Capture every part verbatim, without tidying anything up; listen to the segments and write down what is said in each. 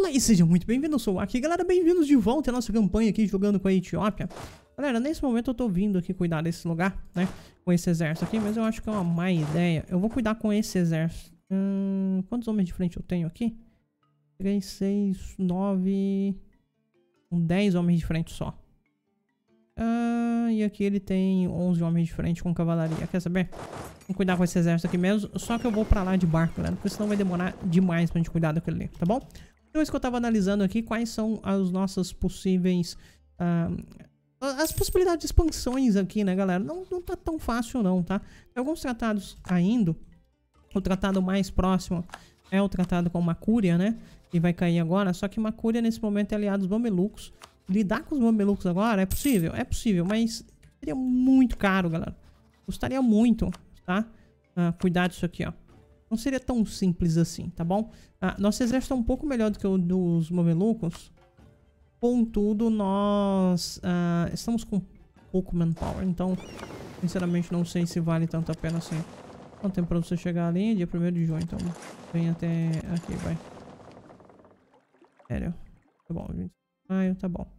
Olá e sejam muito bem-vindos, eu sou o Aki. Galera, bem-vindos de volta à nossa campanha aqui jogando com a Etiópia. Galera, nesse momento eu tô vindo aqui cuidar desse lugar, né, com esse exército aqui, mas eu acho que é uma má ideia. Eu vou cuidar com esse exército. Hum, quantos homens de frente eu tenho aqui? três, seis, nove... dez homens de frente só. Ah, e aqui ele tem onze homens de frente com cavalaria. Quer saber? Vamos cuidar com esse exército aqui mesmo. Só que eu vou pra lá de barco, galera, porque senão vai demorar demais pra gente cuidar daquele ali, tá bom? Então isso que eu tava analisando aqui, quais são as nossas possíveis... Ah, as possibilidades de expansões aqui, né, galera? Não, não tá tão fácil não, tá? Tem alguns tratados caindo. O tratado mais próximo é o tratado com Macúria, né? Que vai cair agora. Só que Macúria nesse momento é aliado aos mamelucos. Lidar com os mamelucos agora é possível? É possível, mas seria muito caro, galera. Custaria muito, tá? Ah, cuidar disso aqui, ó. Não seria tão simples assim, tá bom? Ah, nosso exército é um pouco melhor do que o dos mamelucos. Contudo, nós ah, estamos com pouco manpower. Então, sinceramente, não sei se vale tanto a pena assim. Quanto tempo pra você chegar ali? Dia primeiro de junho, então vem até aqui, vai. Sério. Tá bom, gente. Ah, tá bom.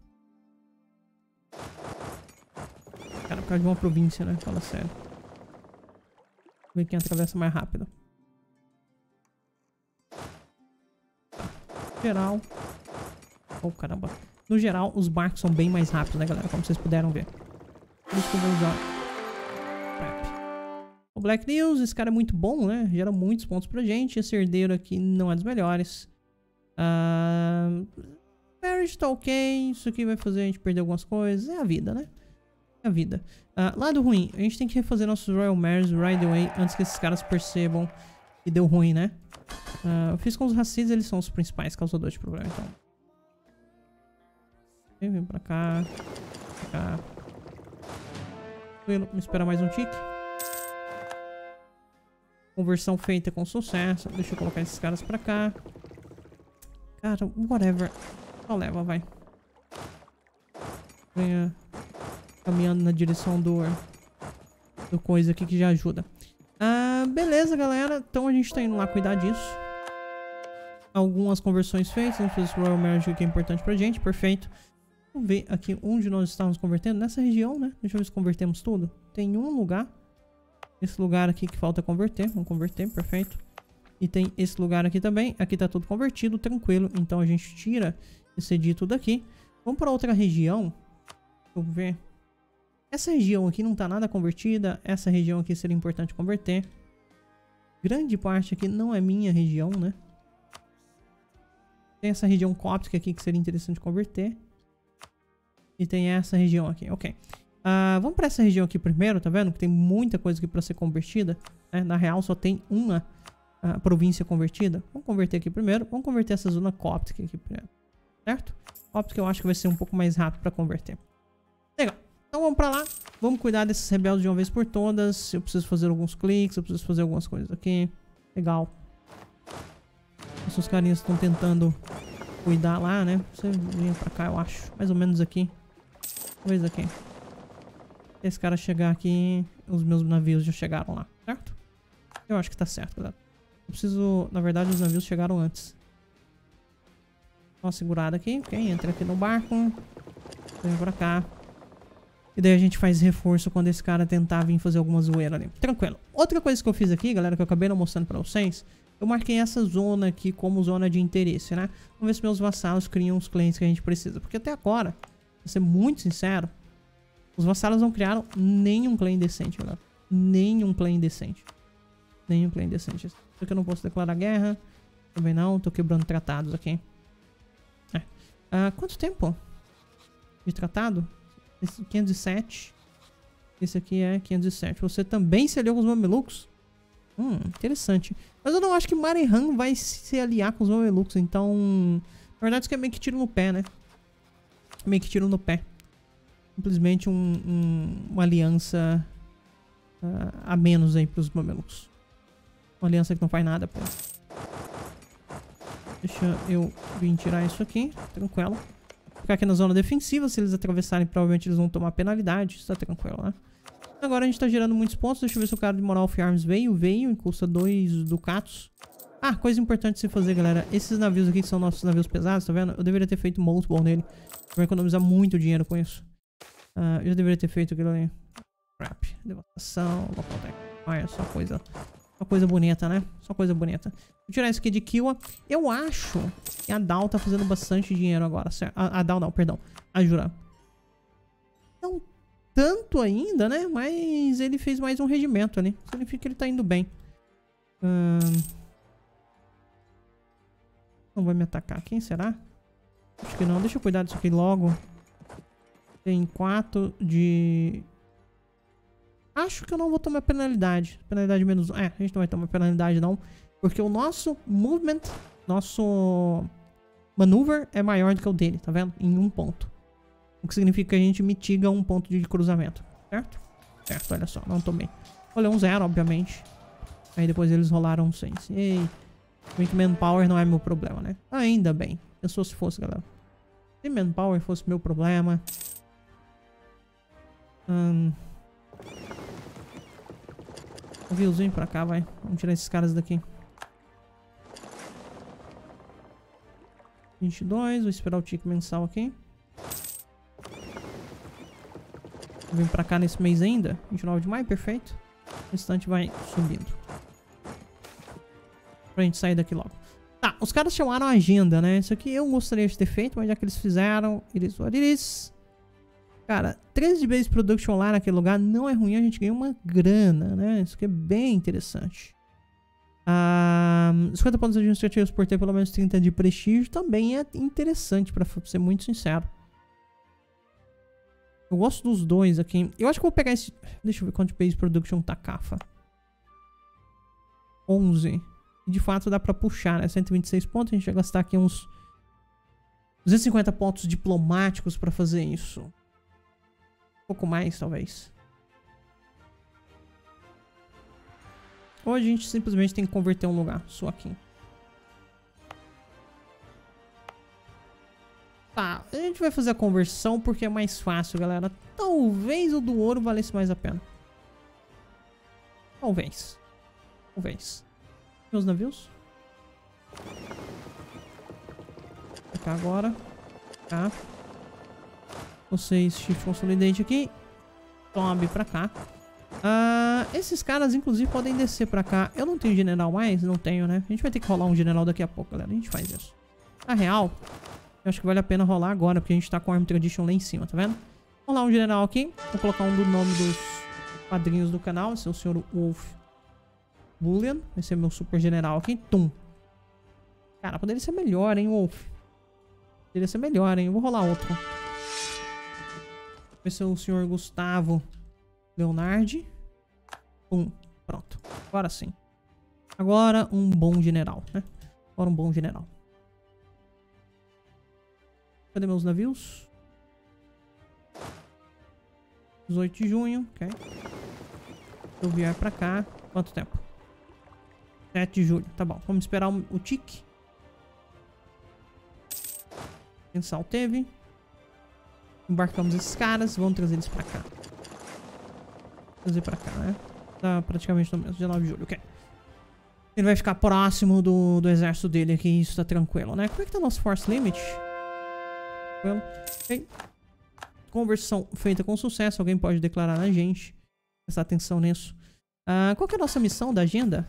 Cara, por causa de uma província, né? Fala sério. Ver quem atravessa mais rápido. Tá. Geral. Oh, caramba. No geral, os barcos são bem mais rápidos, né, galera? Como vocês puderam ver. Por isso que eu vou usar. Crap. O Black News, esse cara é muito bom, né? Gera muitos pontos pra gente. Esse herdeiro aqui não é dos melhores. Uh... Marriage tá ok. Isso aqui vai fazer a gente perder algumas coisas. É a vida, né? É a vida. Uh, lado ruim. A gente tem que refazer nossos Royal Mares right away antes que esses caras percebam que deu ruim, né? Uh, eu fiz com os racis, eles são os principais causadores de problema, então. Vem pra cá. Pra cá. Me espera mais um tique. Conversão feita com sucesso. Deixa eu colocar esses caras pra cá. Cara, whatever. Só leva, vai. Venha caminhando na direção do, do coisa aqui que já ajuda. Ah, beleza, galera. Então a gente tá indo lá cuidar disso. Algumas conversões feitas. Vamos fazer esse Royal Marriage que é importante pra gente. Perfeito. Vamos ver aqui onde nós estávamos convertendo. Nessa região, né? Deixa eu ver se convertemos tudo. Tem um lugar. Esse lugar aqui que falta converter. Vamos converter, perfeito. E tem esse lugar aqui também. Aqui tá tudo convertido, tranquilo. Então a gente tira esse edito daqui. Vamos para outra região. Deixa eu ver. Essa região aqui não tá nada convertida. Essa região aqui seria importante converter. Grande parte aqui não é minha região, né? Tem essa região cóptica aqui que seria interessante converter. E tem essa região aqui, ok. Uh, vamos para essa região aqui primeiro, tá vendo? Que tem muita coisa aqui para ser convertida, né? Na real só tem uma uh, província convertida. Vamos converter aqui primeiro. Vamos converter essa zona cóptica aqui primeiro. Certo? Cóptica eu acho que vai ser um pouco mais rápido para converter. Legal. Então vamos para lá. Vamos cuidar desses rebeldes de uma vez por todas. Eu preciso fazer alguns cliques. Eu preciso fazer algumas coisas aqui. Legal. Esses carinhas estão tentando cuidar lá, né? Você vem pra cá, eu acho. Mais ou menos aqui. Talvez aqui. Esse cara chegar aqui, os meus navios já chegaram lá, certo? Eu acho que tá certo, galera. Eu preciso... Na verdade, os navios chegaram antes. Dá uma segurada aqui. Ok, entra aqui no barco. Vem pra cá. E daí a gente faz reforço quando esse cara tentar vir fazer alguma zoeira ali. Tranquilo. Outra coisa que eu fiz aqui, galera, que eu acabei não mostrando pra vocês... Eu marquei essa zona aqui como zona de interesse, né? Vamos ver se meus vassalos criam os clientes que a gente precisa. Porque até agora, pra ser muito sincero, os vassalos não criaram nenhum clã decente, galera. Nenhum clã decente. Nenhum clã decente. Isso aqui eu não posso declarar guerra. Também não. Tô quebrando tratados aqui. É. Ah, quanto tempo de tratado? Esse quinhentos e sete. Esse aqui é quinhentos e sete. Você também se aliou com os mamelucos? Hum, interessante. Mas eu não acho que Marehan vai se aliar com os mamelucos, então... Na verdade isso aqui é meio que tiro no pé, né? Meio que tiro no pé. Simplesmente um, um, uma aliança uh, a menos aí pros mamelucos. Uma aliança que não faz nada, pô. Deixa eu vir tirar isso aqui, tranquilo. Ficar aqui na zona defensiva, se eles atravessarem provavelmente eles vão tomar penalidade, isso tá tranquilo, né? Agora a gente tá gerando muitos pontos. Deixa eu ver se o cara de Moral of Arms veio. Veio e custa dois ducatos. Ah, coisa importante de se fazer, galera. Esses navios aqui que são nossos navios pesados, tá vendo? Eu deveria ter feito multiple nele. Vai economizar muito dinheiro com isso. Uh, eu deveria ter feito aquilo ali. Crap. Devastação. Local tech. Olha, só coisa. Só coisa bonita, né? Só coisa bonita. Vou tirar isso aqui de Kiwa. Eu acho que a Dal tá fazendo bastante dinheiro agora, certo? A, a Dal não, perdão. A Jura. Não tanto ainda, né? Mas ele fez mais um regimento ali. Significa que ele tá indo bem. Hum... Não vai me atacar. Quem será? Acho que não. Deixa eu cuidar disso aqui logo. Tem quatro de... Acho que eu não vou tomar penalidade. Penalidade menos... É, a gente não vai tomar penalidade não. Porque o nosso movement, nosso maneuver é maior do que o dele, tá vendo? Em um ponto. O que significa que a gente mitiga um ponto de cruzamento. Certo? Certo, olha só. Não tomei. Olha, um zero, obviamente. Aí depois eles rolaram um seis. Ei... Make manpower não é meu problema, né? Ainda bem. Eu sou se fosse, galera. Se manpower fosse meu problema... Hum... Um viewzinho pra cá, vai. Vamos tirar esses caras daqui. vinte e dois. Vou esperar o tique mensal aqui. Vou vir pra cá nesse mês ainda. vinte e nove de maio, perfeito. O restante vai subindo. Pra gente sair daqui logo. Tá, os caras chamaram a agenda, né? Isso aqui eu gostaria de ter feito, mas já que eles fizeram, eles what it is. Cara, treze de base production lá naquele lugar não é ruim, a gente ganha uma grana, né? Isso aqui é bem interessante. Ah, cinquenta pontos administrativos por ter pelo menos trinta de prestígio também é interessante, pra ser muito sincero. Eu gosto dos dois aqui. Eu acho que eu vou pegar esse... Deixa eu ver quanto de base production tá Cafa. onze. De fato dá pra puxar, né? cento e vinte e seis pontos. A gente vai gastar aqui uns duzentos e cinquenta pontos diplomáticos pra fazer isso. Um pouco mais, talvez. Ou a gente simplesmente tem que converter um lugar. Só aqui. Tá, a gente vai fazer a conversão porque é mais fácil, galera. Talvez o do ouro valesse mais a pena. Talvez. Talvez. Meus navios. Pra cá agora. Tá. Vocês shift consolidate aqui. Sobe pra cá. Ah, esses caras inclusive podem descer pra cá. Eu não tenho general mais? Não tenho, né? A gente vai ter que rolar um general daqui a pouco, galera. A gente faz isso. Na real, eu acho que vale a pena rolar agora, porque a gente tá com a Arm Tradition lá em cima, tá vendo? Vou rolar um general aqui. Vou colocar um do nome dos padrinhos do canal. Esse é o senhor Wolf Bullion. Esse é meu super general aqui. Tum. Cara, poderia ser melhor, hein, Wolf? Poderia ser melhor, hein? Eu vou rolar outro. Esse é o senhor Gustavo Leonardi. Pum. Pronto. Agora sim. Agora um bom general, né? Agora um bom general. Cadê meus navios? dezoito de junho. Ok. Se eu vier pra cá. Quanto tempo? sete de julho. Tá bom. Vamos esperar o, o tique. Mensal teve. Embarcamos esses caras. Vamos trazer eles pra cá. Trazer pra cá, né? Tá praticamente no mês. dezenove de julho. Ok. Ele vai ficar próximo do, do exército dele aqui. Isso tá tranquilo, né? Como é que tá nosso force limit? Tranquilo. Ok. Conversão feita com sucesso. Alguém pode declarar na gente. Prestar atenção nisso. Uh, qual que é a nossa missão da agenda?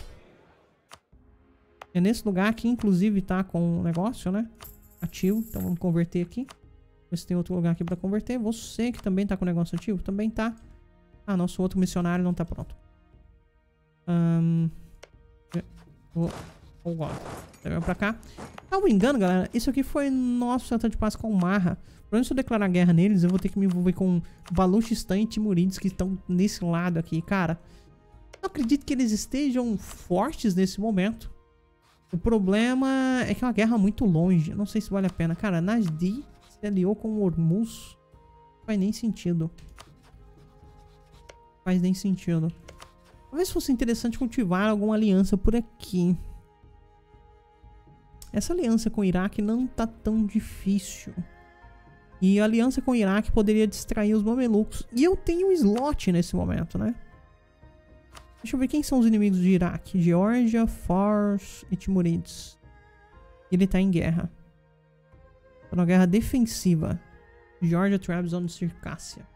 É nesse lugar aqui, inclusive, tá com o negócio, né? Ativo. Então vamos converter aqui. Ver se tem outro lugar aqui pra converter. Você que também tá com o negócio ativo? Também tá. Ah, nosso outro missionário não tá pronto. Um... Vou... Vou lá. Pra cá. Não me engano, galera. Isso aqui foi nosso tratado de paz com o Marra. Pra se eu declarar guerra neles, eu vou ter que me envolver com Baluchistan e Timurides que estão nesse lado aqui, cara. Eu acredito que eles estejam fortes nesse momento. O problema é que é uma guerra muito longe. Eu não sei se vale a pena. Cara, Najdi se aliou com o Hormuz. Não faz nem sentido. Não faz nem sentido. Talvez fosse interessante cultivar alguma aliança por aqui. Essa aliança com o Iraque não tá tão difícil. E a aliança com o Iraque poderia distrair os mamelucos. E eu tenho um slot nesse momento, né? Deixa eu ver quem são os inimigos de Iraque. Geórgia, Fars e Timurides. Ele tá em guerra. Tá numa guerra defensiva. Geórgia, Trabzon e Circássia.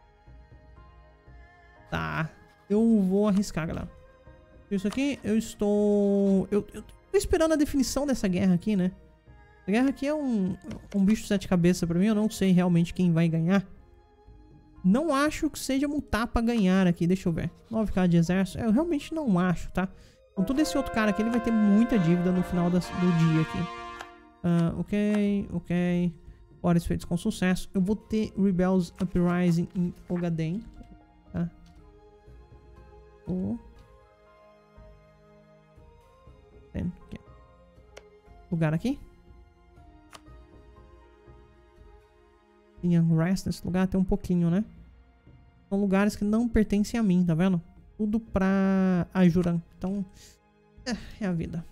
Tá. Eu vou arriscar, galera. Isso aqui, eu estou... Eu, eu tô esperando a definição dessa guerra aqui, né? A guerra aqui é um, um bicho de sete cabeças pra mim. Eu não sei realmente quem vai ganhar. Não acho que seja Mutapa ganhar aqui. Deixa eu ver. nove K de exército. Eu realmente não acho, tá? Então todo esse outro cara aqui, ele vai ter muita dívida no final das, do dia aqui. Uh, ok, ok. Horas feitas com sucesso. Eu vou ter Rebels Uprising em Ogaden. Tá? Oh. Tem lugar aqui. Tem unrest nesse lugar, tem um pouquinho, né? São lugares que não pertencem a mim, tá vendo? Tudo pra Ajuran. Então, é, é a vida.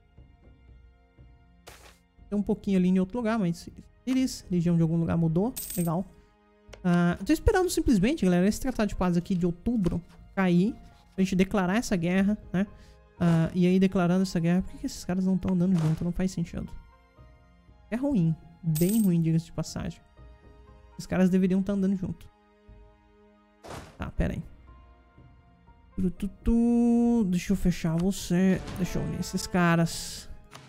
Tem um pouquinho ali em outro lugar, mas... Eles, região de algum lugar mudou. Legal. Uh, tô esperando simplesmente, galera, esse tratado de paz aqui de outubro cair. Pra gente declarar essa guerra, né? Uh, e aí, declarando essa guerra... Por que, que esses caras não estão andando junto? Não faz sentido. É ruim. Bem ruim, diga-se de passagem. Os caras deveriam estar andando junto. Tá, pera aí. Deixa eu fechar você. Deixa eu unir esses caras.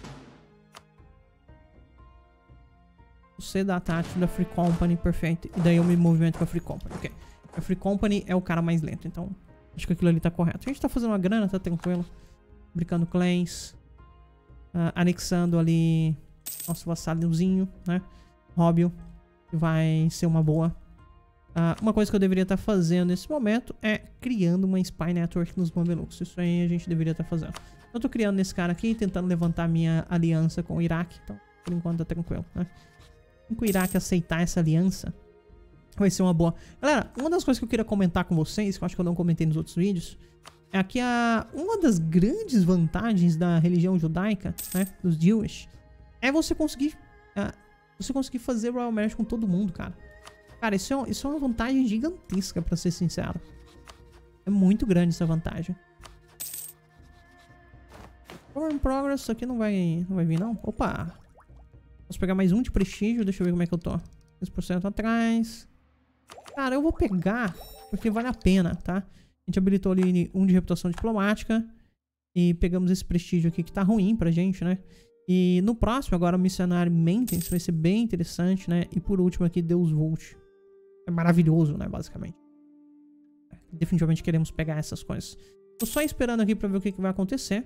Você dá a tática da Free Company, perfeito. E daí eu me movimento com a Free Company. Ok. A Free Company é o cara mais lento, então acho que aquilo ali tá correto. A gente tá fazendo uma grana, tá tranquilo. Brincando clans. Uh, anexando ali nosso vassalhozinho, né? Róbio. Que vai ser uma boa. Uh, uma coisa que eu deveria estar fazendo nesse momento é criando uma Spy Network nos Mamelucos. Isso aí a gente deveria estar fazendo. Eu tô criando nesse cara aqui, tentando levantar minha aliança com o Iraque. Então, por enquanto tá tranquilo, né? Se o Iraque aceitar essa aliança, vai ser uma boa. Galera, uma das coisas que eu queria comentar com vocês, que eu acho que eu não comentei nos outros vídeos, é que a, uma das grandes vantagens da religião judaica, né, dos Jewish, é você conseguir, uh, você conseguir fazer Royal Marriage com todo mundo, cara. Cara, isso é, isso é uma vantagem gigantesca, pra ser sincero. É muito grande essa vantagem. Foreign Progress, isso aqui não vai, não vai vir, não. Opa! Posso pegar mais um de prestígio, deixa eu ver como é que eu tô. quinze por cento atrás. Cara, eu vou pegar, porque vale a pena, tá? A gente habilitou ali um de reputação diplomática. E pegamos esse prestígio aqui que tá ruim pra gente, né? E no próximo, agora, Missionário Maintenance vai ser bem interessante, né? E por último aqui, Deus Vult. É maravilhoso, né? Basicamente. Definitivamente queremos pegar essas coisas. Tô só esperando aqui pra ver o que, que vai acontecer.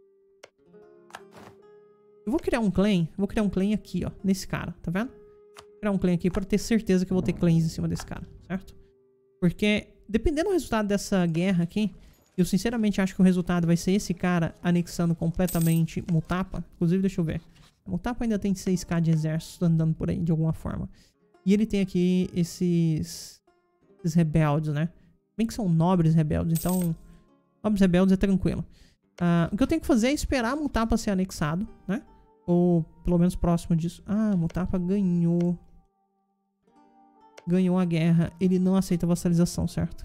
Eu vou criar um clã. Vou criar um clã aqui, ó. Nesse cara, tá vendo? Vou criar um clã aqui pra ter certeza que eu vou ter clãs em cima desse cara, certo? Porque, dependendo do resultado dessa guerra aqui, eu sinceramente acho que o resultado vai ser esse cara anexando completamente Mutapa. Inclusive, deixa eu ver. Mutapa ainda tem seis K de exército andando por aí, de alguma forma. E ele tem aqui esses, esses rebeldes, né? Bem que são nobres rebeldes, então... Nobres rebeldes é tranquilo. Uh, o que eu tenho que fazer é esperar Mutapa ser anexado, né? Ou pelo menos próximo disso. Ah, Mutapa ganhou. Ganhou a guerra. Ele não aceita a vassalização, certo?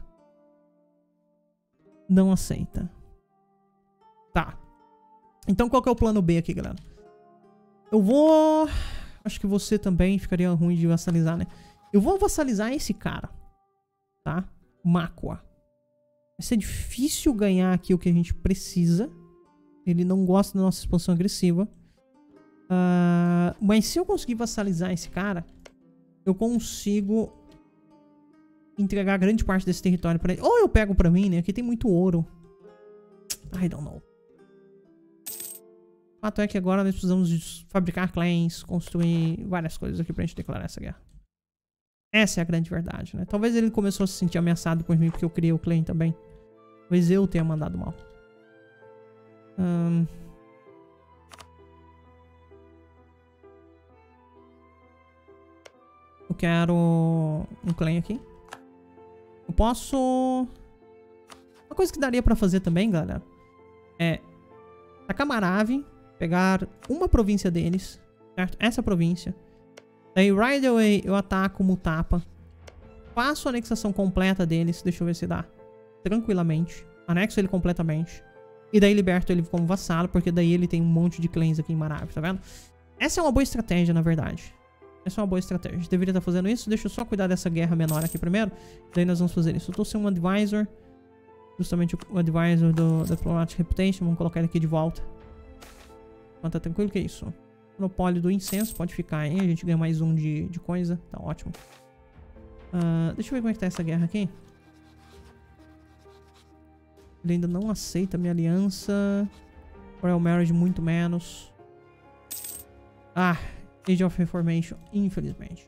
Não aceita. Tá. Então qual que é o plano B aqui, galera? Eu vou... Acho que você também ficaria ruim de vassalizar, né? Eu vou vassalizar esse cara. Tá? Makwa. Vai ser difícil ganhar aqui o que a gente precisa. Ele não gosta da nossa expansão agressiva. Uh, mas se eu conseguir vassalizar esse cara, eu consigo entregar grande parte desse território pra ele. Ou eu pego pra mim, né? Aqui tem muito ouro. I don't know. O fato é que agora nós precisamos fabricar clãs, construir várias coisas aqui pra gente declarar essa guerra. Essa é a grande verdade, né? Talvez ele começou a se sentir ameaçado por mim porque eu criei o clã também. Talvez eu tenha mandado mal. Um... Eu quero um clã aqui. Eu posso... Uma coisa que daria pra fazer também, galera, é tacar Marave, pegar uma província deles, certo? Essa província. Daí, right away, eu ataco Mutapa. Faço a anexação completa deles. Deixa eu ver se dá. Tranquilamente. Anexo ele completamente. E daí liberto ele como vassalo, porque daí ele tem um monte de clãs aqui em Maravi, tá vendo? Essa é uma boa estratégia, na verdade. Essa é uma boa estratégia. A gente deveria estar fazendo isso. Deixa eu só cuidar dessa guerra menor aqui primeiro. Daí nós vamos fazer isso. Eu tô sem um advisor. Justamente o advisor do Diplomatic Reputation. Vamos colocar ele aqui de volta. Então tá tranquilo, que é isso? Monopólio do incenso. Pode ficar aí. A gente ganha mais um de, de coisa. Tá ótimo. Uh, deixa eu ver como é que tá essa guerra aqui. Ele ainda não aceita a minha aliança. Royal Marriage muito menos. Ah, Age of Reformation, infelizmente.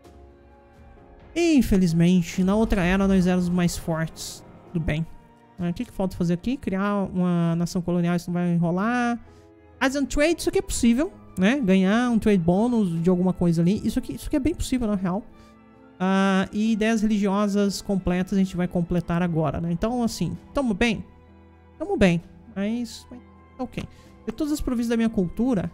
Infelizmente, na outra era nós éramos mais fortes. Tudo bem. O que, que falta fazer aqui? Criar uma nação colonial, isso não vai enrolar. Asian Trade, isso aqui é possível, né? Ganhar um trade bônus de alguma coisa ali. Isso aqui, isso aqui é bem possível, na real. Uh, e ideias religiosas completas a gente vai completar agora, né? Então, assim, tamo bem? Tamo bem. Mas, ok. De todas as províncias da minha cultura,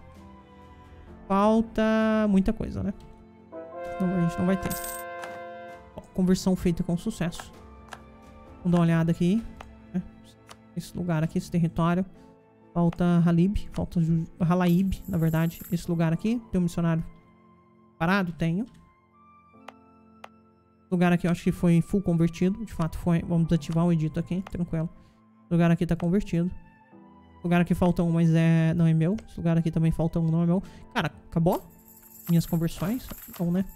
falta muita coisa, né? Então a gente não vai ter. Ó, conversão feita com sucesso. Vamos dar uma olhada aqui. Né? Esse lugar aqui, esse território. Falta Halib. Falta Halaib, na verdade. Esse lugar aqui. Tem um missionário parado? Tenho. Lugar aqui eu acho que foi full convertido. De fato foi. Vamos desativar o edito aqui. Tranquilo. O lugar aqui tá convertido. O lugar aqui falta um, mas é, não é meu. Esse lugar aqui também falta um, não é meu. Cara, acabou? Minhas conversões? Bom, né?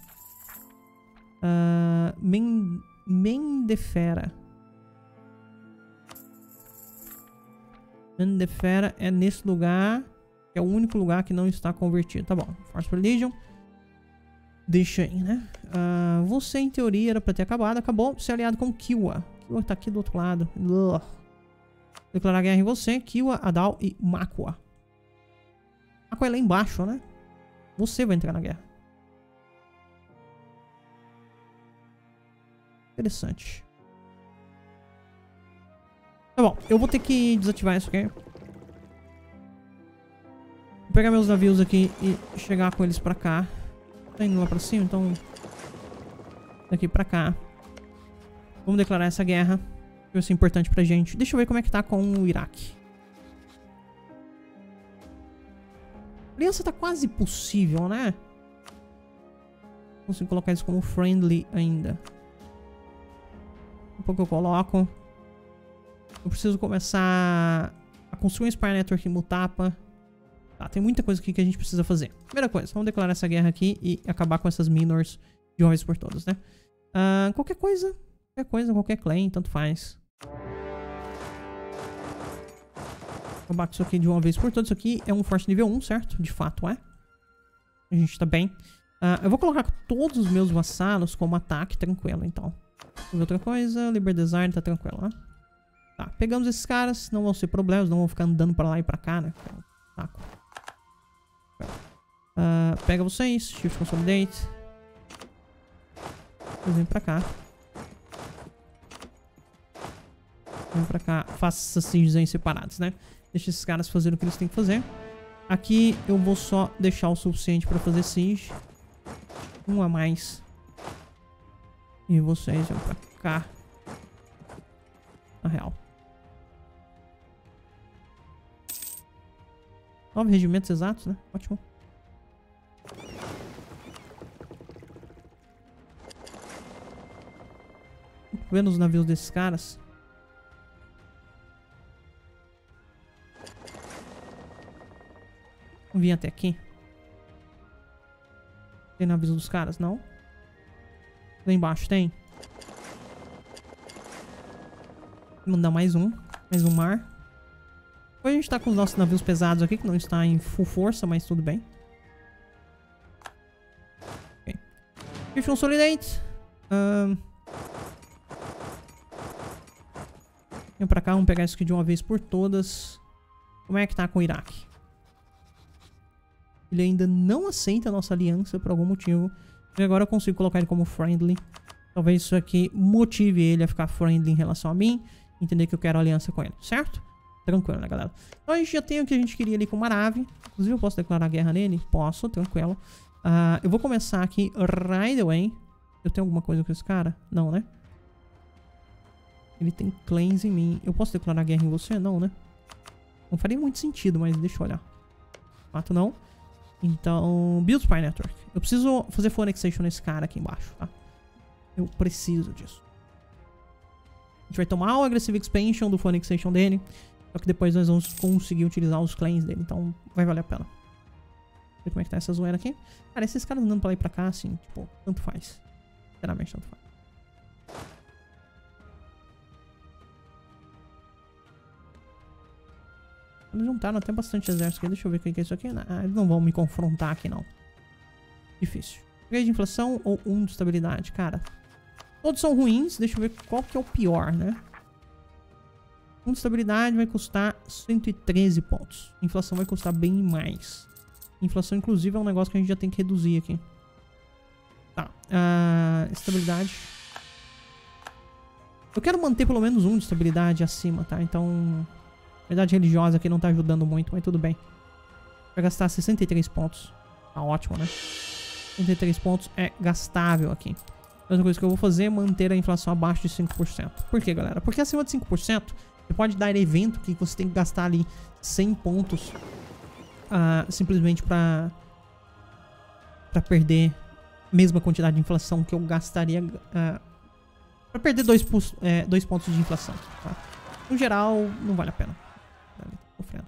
Uh, Men Mendefera. Mendefera é nesse lugar. Que é o único lugar que não está convertido. Tá bom. Force Religion. Deixa aí, né? Uh, você, em teoria, era pra ter acabado. Acabou. Ser aliado com Kiwa. Kiwa tá aqui do outro lado. Ugh. Declarar guerra em você, Kiwa, Adal e Makua. Makua é lá embaixo, né? Você vai entrar na guerra. Interessante. Tá bom, eu vou ter que desativar isso aqui. Vou pegar meus navios aqui e chegar com eles pra cá. Tá indo lá pra cima, então... Daqui pra cá. Vamos declarar essa guerra. Vai ser importante pra gente. Deixa eu ver como é que tá com o Iraque. A aliança tá quase possível, né? Consigo colocar isso como friendly ainda. Um pouco eu coloco. Eu preciso começar a construir um Spire Network em Mutapa. Tá, tem muita coisa aqui que a gente precisa fazer. Primeira coisa, vamos declarar essa guerra aqui e acabar com essas minors de uma vez por todas, né? Uh, qualquer coisa, qualquer coisa, qualquer clan, tanto faz. Acabar com isso aqui de uma vez por todas. Isso aqui é um force nível um, certo? De fato é. A gente tá bem. Uh, eu vou colocar todos os meus vassalos como ataque, tranquilo, então. Outra coisa, Liber Design, tá tranquilo, né? Tá, pegamos esses caras, não vão ser problemas, não vão ficar andando pra lá e pra cá, né? Taco. Uh, pega vocês, Shift Consolidate. Vem pra cá. Vem pra cá. Faça esses sieges separados, né? Deixa esses caras fazerem o que eles têm que fazer. Aqui eu vou só deixar o suficiente pra fazer siege. Um a mais. E vocês vão pra cá. Na real. Nove regimentos exatos, né? Ótimo. Vendo os navios desses caras. Vamos vir até aqui. Tem navios dos caras? Não. Lá embaixo tem. Vou mandar mais um. Mais um mar. Hoje a gente tá com os nossos navios pesados aqui, que não está em full força, mas tudo bem. Ok. Shift Consolidate. Um... Vem pra cá, vamos pegar isso aqui de uma vez por todas. Como é que tá com o Iraque? Ele ainda não aceita a nossa aliança por algum motivo. E agora eu consigo colocar ele como friendly. Talvez isso aqui motive ele a ficar friendly em relação a mim. Entender que eu quero aliança com ele, certo? Tranquilo, né, galera? Então a gente já tem o que a gente queria ali com o Maravi. Inclusive eu posso declarar guerra nele? Posso, tranquilo. Uh, eu vou começar aqui right away. Eu tenho alguma coisa com esse cara? Não, né? Ele tem claims em mim. Eu posso declarar guerra em você? Não, né? Não faria muito sentido, mas deixa eu olhar. Fato não. Então, Build Spy Network. Eu preciso fazer full annexation nesse cara aqui embaixo, tá? Eu preciso disso. A gente vai tomar o Aggressive Expansion do full annexation dele. Só que depois nós vamos conseguir utilizar os claims dele. Então, vai valer a pena. Ver como é que tá essa zoeira aqui. Cara, esses caras andando pra lá e pra cá, assim, tipo, tanto faz. Sinceramente, tanto faz. Eles juntaram até bastante exército aqui. Deixa eu ver o que é isso aqui. Ah, eles não vão me confrontar aqui, não. Difícil. três de inflação ou um de estabilidade? Cara, todos são ruins. Deixa eu ver qual que é o pior, né? um de estabilidade vai custar cento e treze pontos. Inflação vai custar bem mais. Inflação, inclusive, é um negócio que a gente já tem que reduzir aqui. Tá. Uh, estabilidade. Eu quero manter pelo menos um de estabilidade acima, tá? Então... Verdade religiosa aqui não tá ajudando muito, mas tudo bem. Vai gastar sessenta e três pontos. Tá ótimo, né? sessenta e três pontos é gastável aqui. A outra coisa que eu vou fazer é manter a inflação abaixo de cinco por cento. Por quê, galera? Porque acima de cinco por cento, você pode dar evento que você tem que gastar ali cem pontos uh, simplesmente pra, pra perder a mesma quantidade de inflação que eu gastaria uh, pra perder dois, é, dois pontos de inflação. Tá? No geral, não vale a pena. Sofrendo.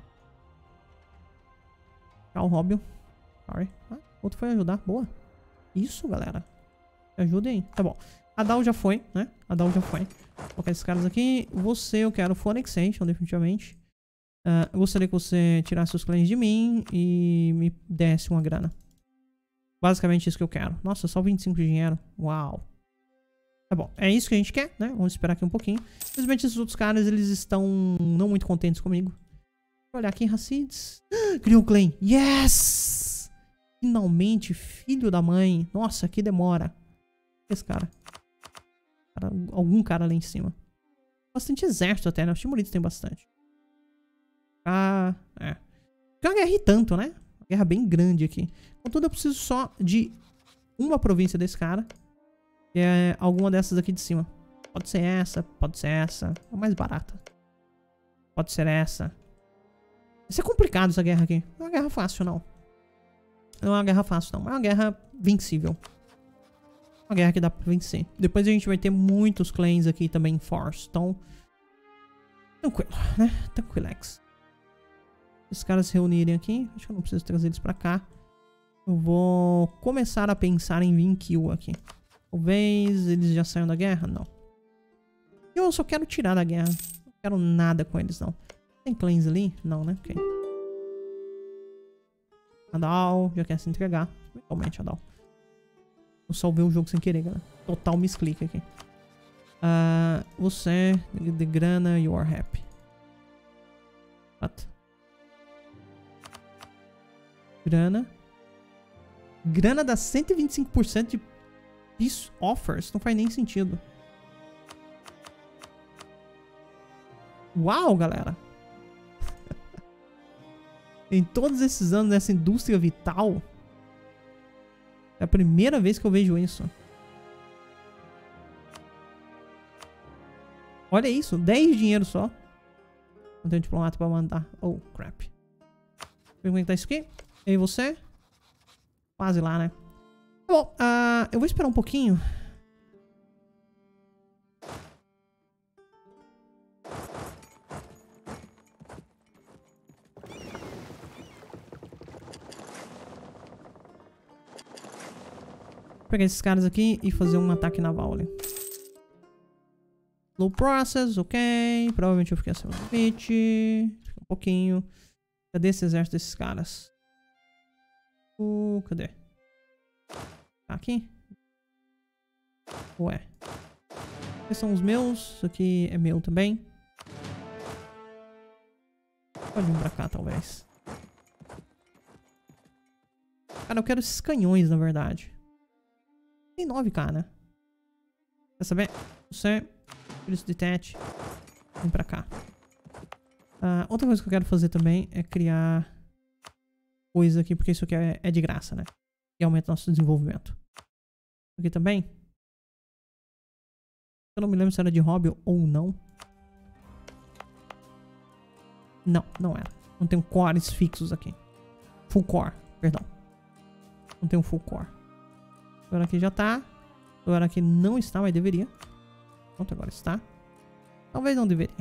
Tchau, Robin. Sorry. Ah, outro foi ajudar. Boa. Isso, galera. Me ajudem. Tá bom. A Dal já foi, né? A Dal já foi. Vou colocar esses caras aqui. Você, eu quero full annexation, definitivamente. Uh, eu gostaria que você tirasse os claims de mim e me desse uma grana. Basicamente isso que eu quero. Nossa, só vinte e cinco de dinheiro. Uau. Tá bom, é isso que a gente quer, né? Vamos esperar aqui um pouquinho. Infelizmente, esses outros caras, eles estão não muito contentes comigo. Vou olhar aqui em Hassids. Criou um claim. Yes! Finalmente, filho da mãe. Nossa, que demora. Esse cara. cara. Algum cara lá em cima. Bastante exército até, né? Os timuridos tem bastante. Ah, é. É uma guerra e tanto, né? Uma guerra bem grande aqui. Contudo, eu preciso só de uma província desse cara. Que é alguma dessas aqui de cima. Pode ser essa, pode ser essa. É a mais barata. Pode ser essa. Vai ser complicado essa guerra aqui. Não é uma guerra fácil, não. Não é uma guerra fácil, não. É uma guerra vencível. Uma guerra que dá pra vencer. Depois a gente vai ter muitos claims aqui também em Force. Então... Tranquilo, né? Tranquilex. Esses caras se reunirem aqui. Acho que eu não preciso trazer eles pra cá. Eu vou começar a pensar em vir em kill aqui. Talvez eles já saiam da guerra? Não. Eu só quero tirar da guerra. Não quero nada com eles, não. Tem claims ali? Não, né? Ok. Adal já quer se entregar. Realmente, Adal. Eu salvei o jogo sem querer, galera. Total misclick aqui. Uh, você, de grana, you are happy. What? Grana. Grana dá cento e vinte e cinco por cento de peace offers. Não faz nem sentido. Uau, galera. Em todos esses anos nessa indústria vital, é a primeira vez que eu vejo isso. Olha isso, dez dinheiro só. Não tenho diplomata pra mandar. Oh, crap. Vê como é que tá isso aqui. E aí você? Quase lá, né? Bom, uh, eu vou esperar um pouquinho. Vou pegar esses caras aqui e fazer um ataque naval ali. Low process, ok. Provavelmente eu fiquei acima do limite. Um pouquinho. Cadê esse exército desses caras? Uh, cadê? Tá aqui? Ué. Esses são os meus. Isso aqui é meu também. Pode vir pra cá, talvez. Cara, eu quero esses canhões, na verdade. Tem nove K, né? Quer saber? Você... Isso de tete. Vem pra cá. Uh, outra coisa que eu quero fazer também é criar coisa aqui, porque isso aqui é, é de graça, né? E aumenta nosso desenvolvimento. Aqui também. Eu não me lembro se era de hobby ou não. Não, não era. Não tenho cores fixos aqui. Full core, perdão. Não tenho full core. Agora aqui já tá. Agora aqui não está, mas deveria. Pronto, agora está. Talvez não deveria.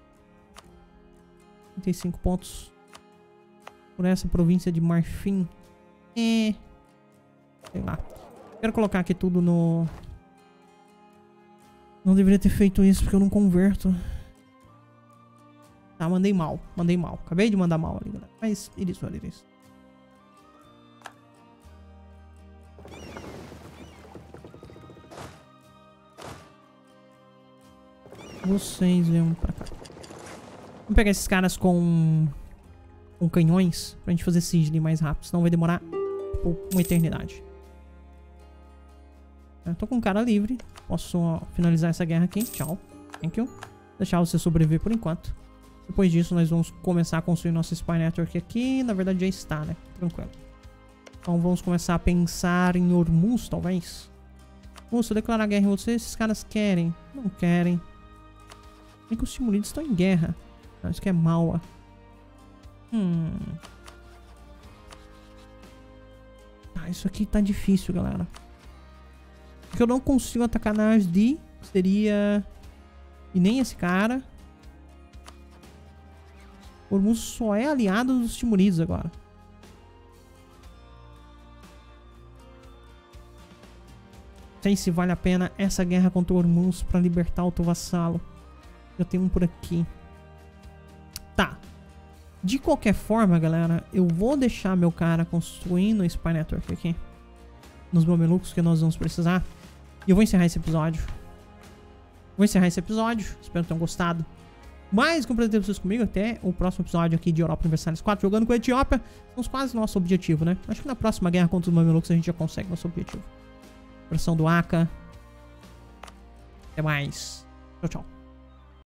trinta e cinco pontos. Por essa província de Marfim. É. Sei lá. Quero colocar aqui tudo no... Não deveria ter feito isso porque eu não converto. Tá, mandei mal. Mandei mal. Acabei de mandar mal ali, galera. Mas iris, iris. Vocês vêm pra cá. Vamos pegar esses caras com... Com canhões. Pra gente fazer sigil mais rápido. Senão vai demorar tipo, uma eternidade. Eu tô com um cara livre. Posso ó, finalizar essa guerra aqui. Tchau. Thank you. Deixar você sobreviver por enquanto. Depois disso, nós vamos começar a construir nosso Spy Network aqui. Na verdade, já está, né? Tranquilo. Então, vamos começar a pensar em Hormuz, talvez. Moço, declarar guerra em vocês. Esses caras querem. Não querem. Nem que os Timuridos estão em guerra. Não, isso que é Maua. Hum... Ah, isso aqui tá difícil, galera. Porque eu não consigo atacar na Asdi. Seria... E nem esse cara. Hormuz só é aliado dos Timuridos agora. Não sei se vale a pena essa guerra contra o Hormuz pra libertar o teu vassalo. Já tem um por aqui. Tá. De qualquer forma, galera, eu vou deixar meu cara construindo o Spy Network aqui. Nos mamelucos que nós vamos precisar. E eu vou encerrar esse episódio. Vou encerrar esse episódio. Espero que tenham gostado. Mais que um prazer ter vocês comigo. Até o próximo episódio aqui de Europa Universalis quatro. Jogando com a Etiópia. Estamos quase no nosso objetivo, né? Acho que na próxima guerra contra os mamelucos a gente já consegue nosso objetivo. Pressão do Aka. Até mais. Tchau, tchau.